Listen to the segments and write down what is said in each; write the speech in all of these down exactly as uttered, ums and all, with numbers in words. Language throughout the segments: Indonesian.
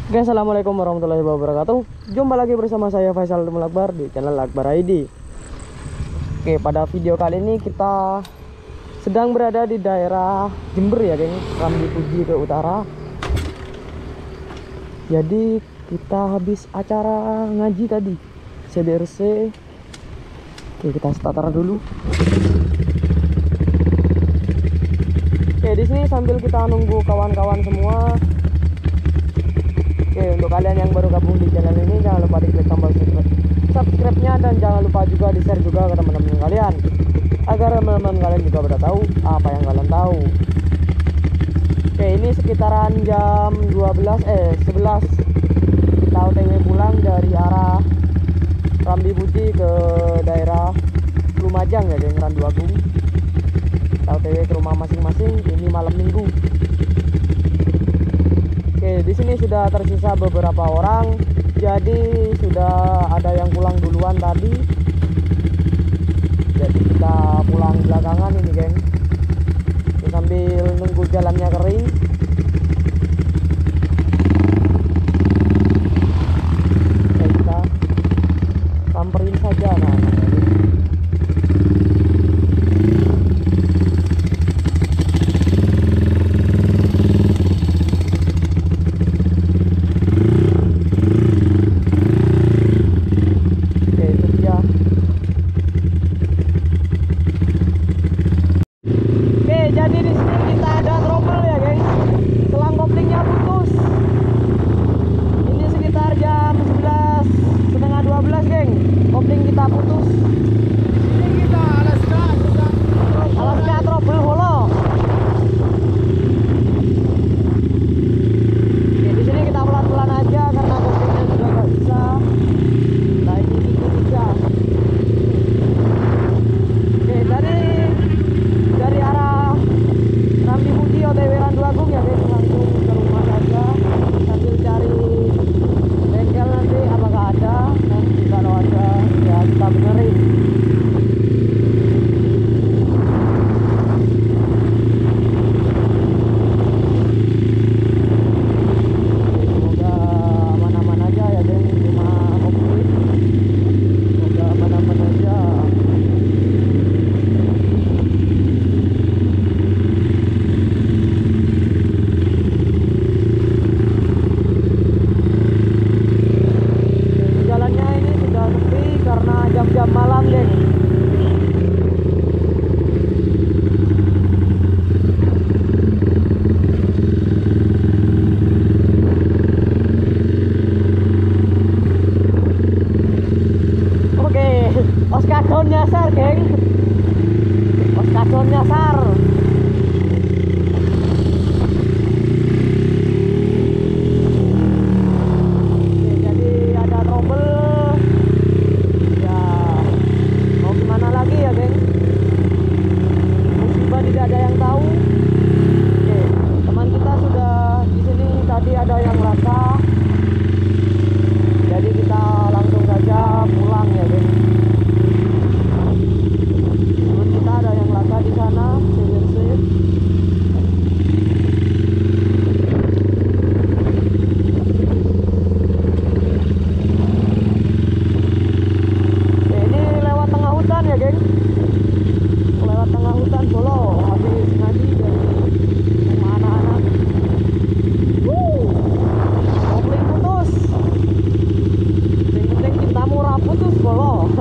Oke, assalamualaikum warahmatullahi wabarakatuh. Jumpa lagi bersama saya Faisal Dumul Akbar di channel Akbar I D. Oke, pada video kali ini kita sedang berada di daerah Jember ya, geng. Rambi Puji ke utara. Jadi kita habis acara ngaji tadi, C D R C. Oke, kita starter dulu. Oke, di sini sambil kita nunggu kawan-kawan semua. Oke, untuk kalian yang baru gabung di channel ini, jangan lupa diklik tombol subscribe-nya dan jangan lupa juga di-share juga ke teman-teman kalian, agar teman-teman kalian juga pada tahu apa yang kalian tahu. Oke, ini sekitaran jam dua belas eh sebelas kita O T W pulang dari arah Rambi Puji ke daerah Lumajang ya, geng, Randuagung. Kita O T W ke rumah masing-masing. Ini malam Minggu. Oke, di sini sudah tersisa beberapa orang, jadi sudah ada yang pulang duluan tadi. Jadi kita pulang belakangan ini, geng. Oke, sambil nunggu jalannya kering. Oke, kita samperin saja anak-anak ini. Jadi di sini kita ada trouble ya, geng. Selang koplingnya putus. Ini sekitar jam sebelas setengah dua belas, geng. Kopling kita putus. Ini kita Alaska juga. Alaska trouble holo. Oke, di sini kita pelan-pelan aja karena koplingnya juga nggak bisa. Nah, ini dikit aja. Oke, dari dari arah Rambi Puji O T W Randuagung ya, guys, langsung ke rumah saja sambil cari bengkel nanti apakah ada, dan kalau ada ya kita benerin. Semoga aman-aman aja ya, geng, rumah komplit. Semoga aman-aman aja. Jam-jam malam, geng. Oke, oskadon nyasar, geng. Oskadon nyasar. Oke, jadi ada trouble. Lagi ya, geng, musibah tidak ada yang tahu. Oke, teman kita sudah di sini tadi ada yang laka, jadi kita langsung saja pulang ya, geng. Teman kita ada yang laka di sana, C D R C. Ya, geng, lewat tengah hutan Bolo, habis ngaji dari rumah anak-anak. Wuh, kopling putus. Yang penting cinta murah putus, Bolo.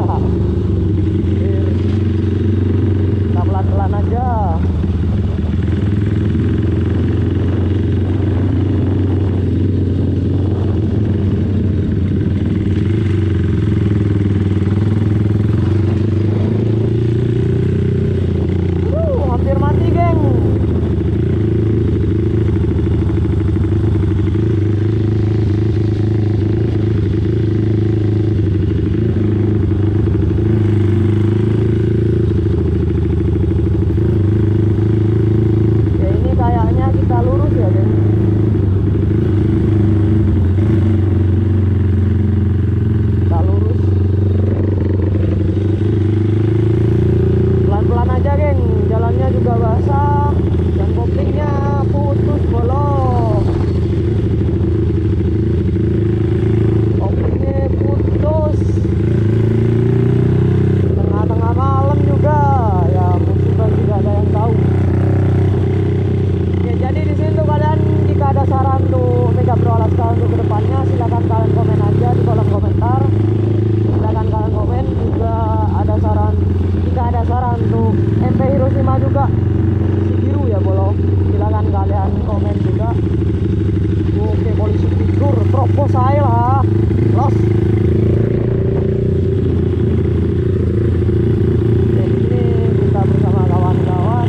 Nerobos saya lah. Los. Jadi ini kita bersama kawan-kawan.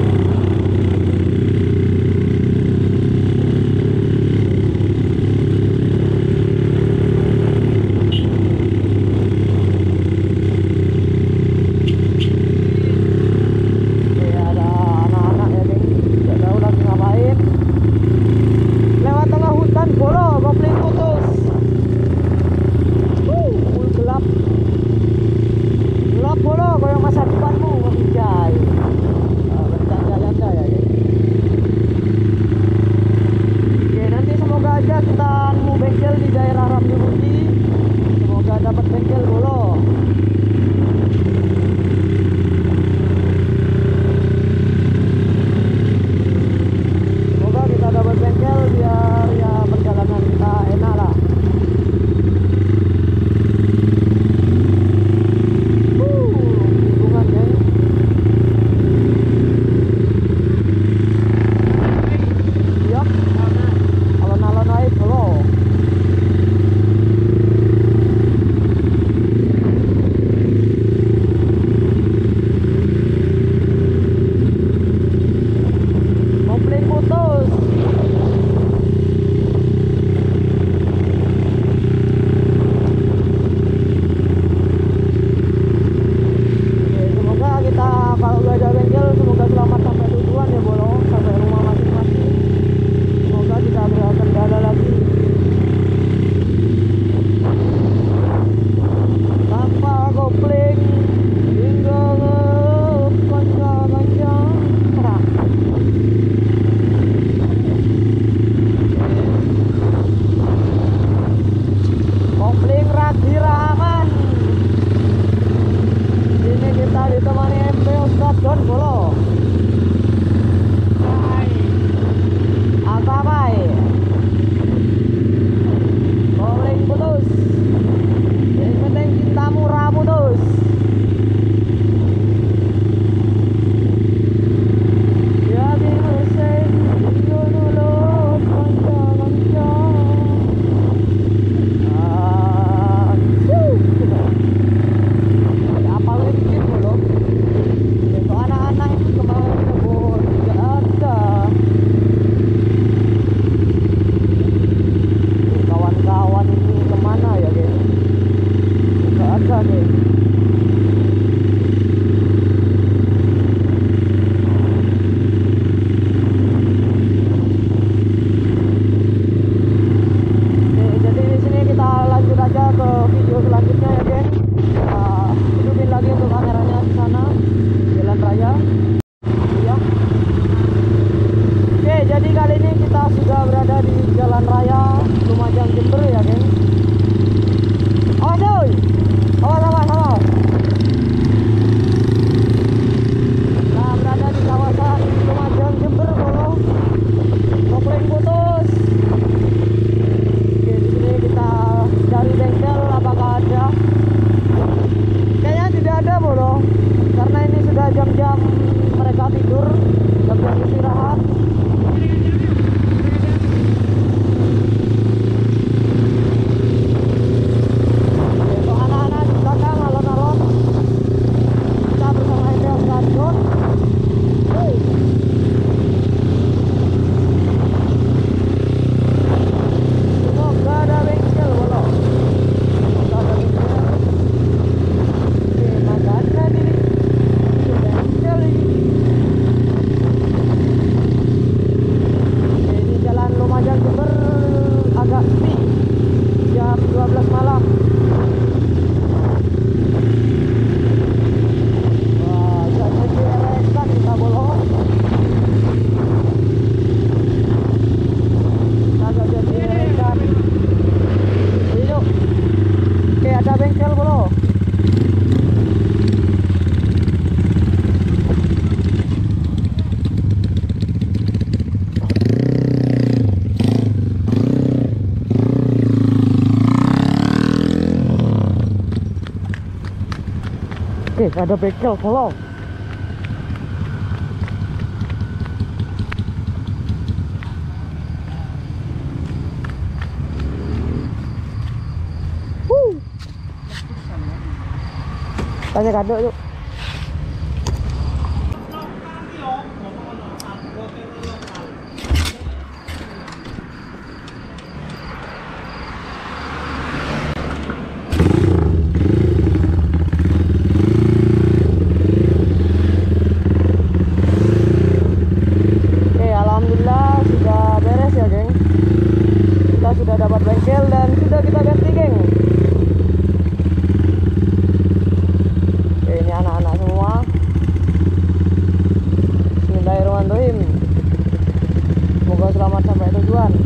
Oke, ada bengkel, follow. Tanya kado yuk. Oke, alhamdulillah sudah beres ya, geng. Kita sudah dapat bengkel dan sudah kita ganti, geng. Oke, ini anak-anak semua. Bismillahirrahmanirrahim. Semoga selamat sampai tujuan.